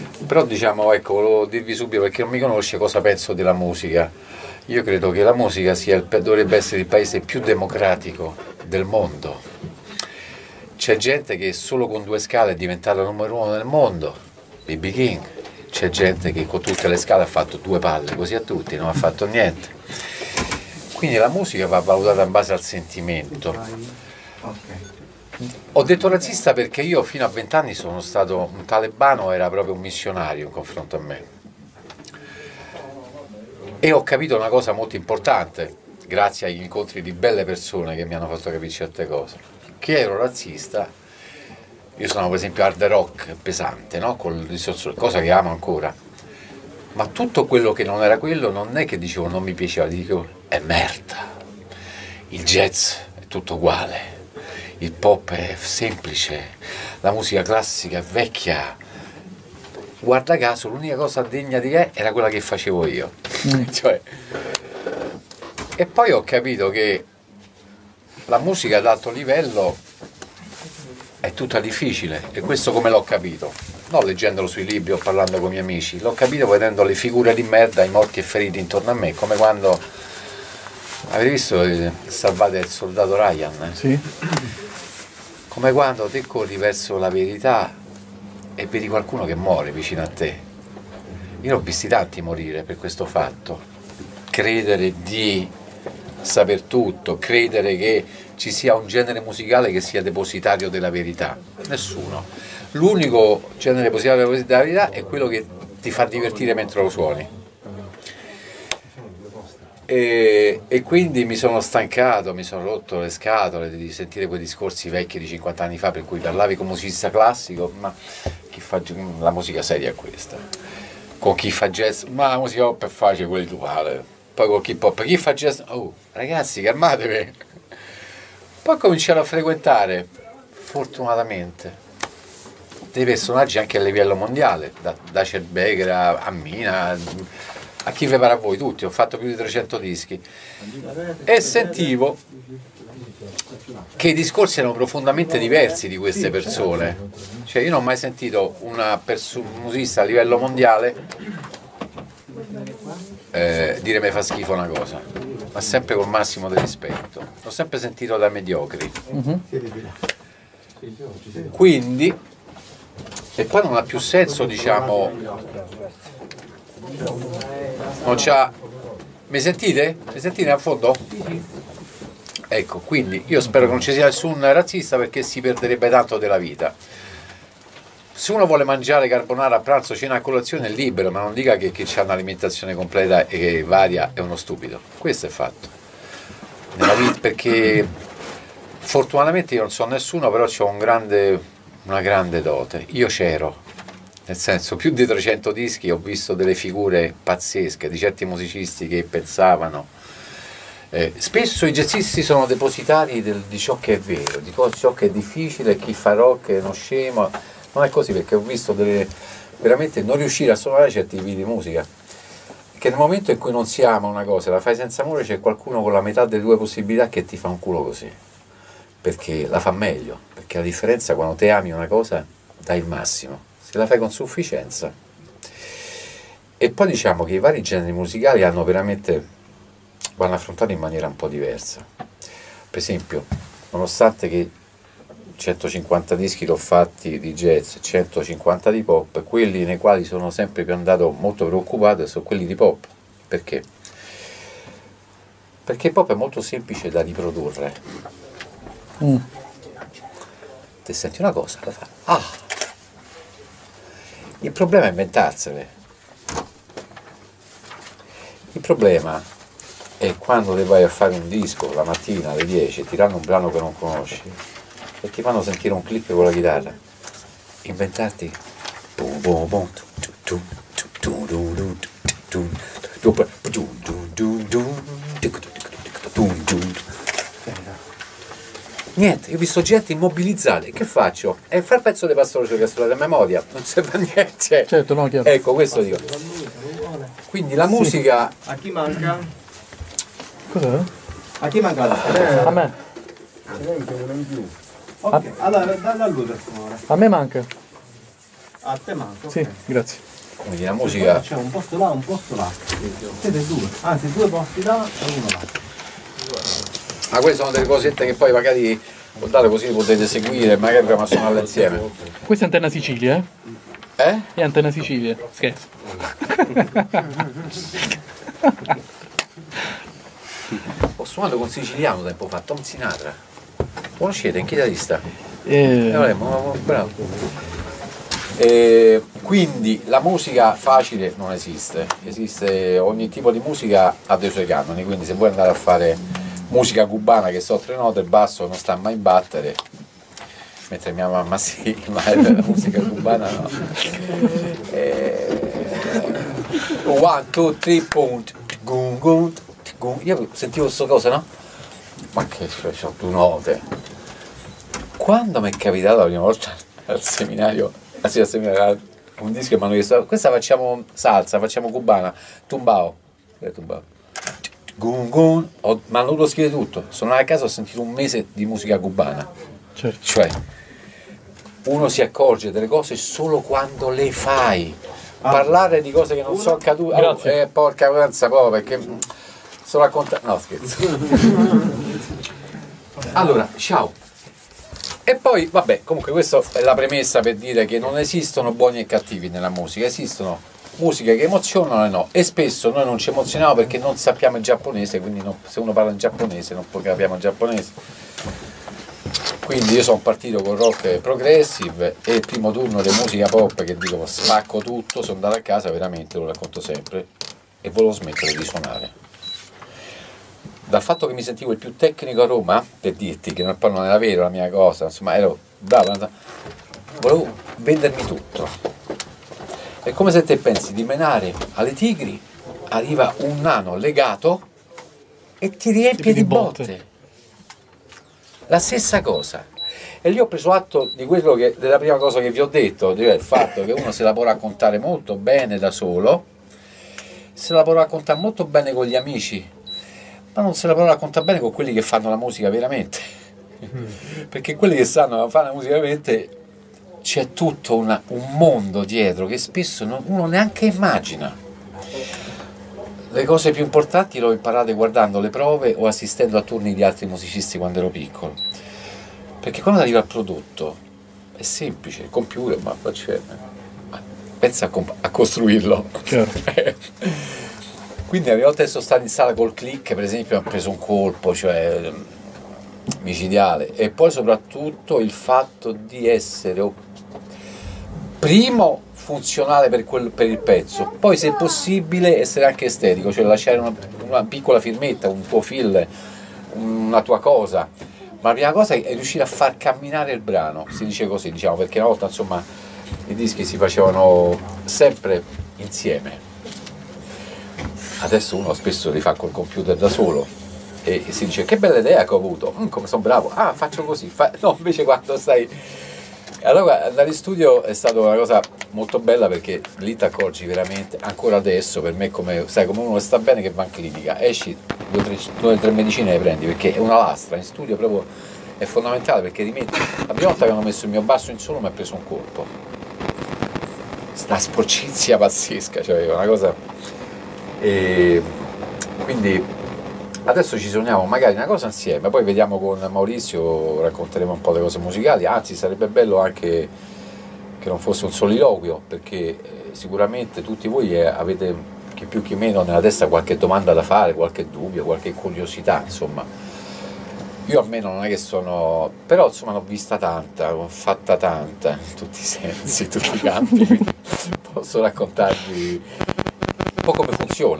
Però diciamo, ecco, volevo dirvi subito, perché non mi conosce, cosa penso della musica. Io credo che la musica dovrebbe essere il paese più democratico del mondo. C'è gente che solo con 2 scale è diventata numero 1 nel mondo, B.B. King. C'è gente che con tutte le scale ha fatto 2 palle, così a tutti, non ha fatto niente. Quindi la musica va valutata in base al sentimento. Ho detto razzista perché io fino a 20 anni sono stato un talebano, era proprio un missionario in confronto a me. E ho capito una cosa molto importante, grazie agli incontri di belle persone che mi hanno fatto capire certe cose, che ero razzista. Io sono per esempio hard rock pesante, no? Cosa che amo ancora. Ma tutto quello che non era quello non è che dicevo non mi piaceva, dicevo è merda. Il jazz è tutto uguale. Il pop è semplice, la musica classica è vecchia. Guarda caso, l'unica cosa degna di era quella che facevo io. Cioè, e poi ho capito che la musica ad alto livello è tutta difficile, e questo come l'ho capito? Non leggendolo sui libri o parlando con i miei amici, l'ho capito vedendo le figure di merda, i morti e feriti intorno a me, come quando avete visto Salvate il soldato Ryan? Sì. Come quando te corri verso la verità e vedi qualcuno che muore vicino a te. Io ne ho visti tanti morire per questo fatto. Credere di saper tutto, credere che ci sia un genere musicale che sia depositario della verità. Nessuno. L'unico genere depositario della verità è quello che ti fa divertire mentre lo suoni. E quindi mi sono stancato, mi sono rotto le scatole di sentire quei discorsi vecchi di 50 anni fa per cui parlavi con un musicista classico, ma chi fa la musica seria è questa. Con chi fa jazz, ma la musica pop è facile, quelli tu vale. Poi con chi pop, chi fa jazz, oh ragazzi calmatevi. Poi cominciare a frequentare, fortunatamente, dei personaggi anche a livello mondiale, da Cerbecker a Mina, a chi vi pare a voi, tutti, ho fatto più di 300 dischi e sentivo che i discorsi erano profondamente diversi di queste persone. Cioè io non ho mai sentito un musicista a livello mondiale dire mi fa schifo una cosa, ma sempre col massimo del rispetto. L'ho sempre sentito da mediocri. Quindi, e poi non ha più senso, diciamo, non c'ha. Mi sentite? Mi sentite a fondo? Ecco, quindi io spero che non ci sia nessun razzista, perché si perderebbe tanto della vita. Se uno vuole mangiare carbonara a pranzo, cena, a colazione è libero, ma non dica che chi ha un'alimentazione completa e varia è uno stupido. Questo è fatto. Nella vita, perché fortunatamente io non so nessuno, però ho una grande dote. Io c'ero. Nel senso, più di 300 dischi, ho visto delle figure pazzesche di certi musicisti che pensavano. Spesso i jazzisti sono depositari di ciò che è vero, di ciò che è difficile, chi fa rock è uno scemo. Non è così, perché ho visto veramente non riuscire a suonare certi tipi di musica. Che nel momento in cui non si ama una cosa, la fai senza amore, c'è qualcuno con la metà delle 2 possibilità che ti fa un culo così. Perché la fa meglio, perché la differenza quando te ami una cosa dai il massimo. Se la fai con sufficienza. E poi diciamo che i vari generi musicali vanno affrontati in maniera un po' diversa. Per esempio, nonostante che 150 dischi l'ho fatti di jazz, 150 di pop, quelli nei quali sono sempre più andato molto preoccupato sono quelli di pop. Perché? Perché il pop è molto semplice da riprodurre. Te senti una cosa, la fa. Il problema è inventarsele. Il problema è quando te vai a fare un disco la mattina alle 10 e ti danno un brano che non conosci e ti fanno sentire un click con la chitarra. Inventarti niente, io ho visto gente immobilizzata, e che faccio? E far pezzo di pastore sulle castrate a memoria, non serve a niente. Certo, no, chiaro. Ecco, questo dico. Quindi la musica. A chi manca? Cos'è? A chi manca la scheda? A me. Ok, allora dalla a lui per favore. A me manca. A te manco. Sì, grazie. Quindi la musica... C'è un posto là, un posto là. Siete due. Anzi, due posti là e uno là. Ma queste sono delle cosette che poi magari guardate così le potete seguire, magari prima suonarle insieme. Questa è Antenna Sicilia, eh? Eh? È Antenna Sicilia, scherzo. Ho suonato con siciliano tempo fa, Tom Sinatra. Conoscete, un chitarrista? Bravo. Quindi la musica facile non esiste, esiste ogni tipo di musica ha dei suoi canoni, quindi se vuoi andare a fare musica cubana che so tre note, il basso non sta mai in battere, mentre mia mamma sì, ma la musica cubana no. One, two, three, punto, gun, gun, gun. Io sentivo questa cosa, no? Ma che c'ho due note. Quando mi è capitato la prima volta al seminario, un disco che mi hanno chiesto, questa facciamo salsa, facciamo cubana, tumbao, gun gun, mi hanno dovuto scrivere tutto, sono a casa, ho sentito un mese di musica cubana, Certo. cioè uno si accorge delle cose solo quando le fai, parlare di cose che non sono accadute, Grazie. porca avanza proprio, perché sto raccontando, no scherzo. Allora, ciao. E poi, vabbè, comunque questa è la premessa per dire che non esistono buoni e cattivi nella musica, esistono musiche che emozionano e no, e spesso noi non ci emozioniamo perché non sappiamo il giapponese, quindi se uno parla in giapponese non capiamo il giapponese. Quindi io sono partito con rock progressive e il primo turno di musica pop che dico spacco tutto, sono andato a casa, veramente lo racconto sempre, e volevo smettere di suonare. Dal fatto che mi sentivo il più tecnico a Roma, per dirti che poi non era vero la mia cosa, insomma ero bravo, volevo vendermi tutto. È come se te pensi di menare alle tigri, arriva un nano legato e ti riempie di botte. La stessa cosa. E lì ho preso atto di quello che, della prima cosa che vi ho detto, cioè il fatto che uno se la può raccontare molto bene da solo, se la può raccontare molto bene con gli amici, ma non se la può raccontare bene con quelli che fanno la musica veramente. Perché quelli che sanno fare la musica veramente c'è tutto un mondo dietro che spesso uno neanche immagina. Le cose più importanti le ho imparate guardando le prove o assistendo a turni di altri musicisti quando ero piccolo. Perché quando arriva il prodotto è semplice, il computer, ma pensa a costruirlo. Quindi la prima volta che sono stato in sala col click, per esempio, mi ha preso un colpo, cioè micidiale. E poi soprattutto il fatto di essere primo funzionale per il pezzo, poi se possibile essere anche estetico, cioè lasciare una piccola firmetta, un tuo feel, una tua cosa. Ma la prima cosa è riuscire a far camminare il brano, si dice così, diciamo, perché una volta insomma i dischi si facevano sempre insieme. Adesso uno spesso li fa col computer da solo e si dice che bella idea che ho avuto, come sono bravo, faccio così, no, invece quando stai... Allora andare in studio è stata una cosa molto bella perché lì ti accorgi veramente, ancora adesso per me come uno sta bene che va in clinica, esci 2 o 3 medicine le prendi perché è una lastra, in studio proprio è fondamentale perché rimetti, la prima volta che hanno messo il mio basso in suono mi ha preso un colpo, sta sporcizia pazzesca, cioè una cosa, e quindi adesso ci suoniamo magari una cosa insieme, poi vediamo con Maurizio, racconteremo un po' le cose musicali, anzi sarebbe bello anche che non fosse un soliloquio, perché sicuramente tutti voi avete, chi più chi meno, nella testa qualche domanda da fare, qualche dubbio, qualche curiosità, insomma. Io almeno non è che sono, però insomma l'ho vista tanta, l'ho fatta tanta, in tutti i sensi, in tutti i campi, quindi posso raccontarvi un po' come funziona.